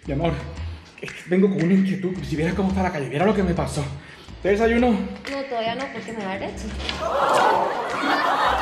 Mi amor, vengo con una inquietud. Si vieras cómo está la calle, viera lo que me pasó. ¿Te desayuno? No, todavía no, porque me da leche.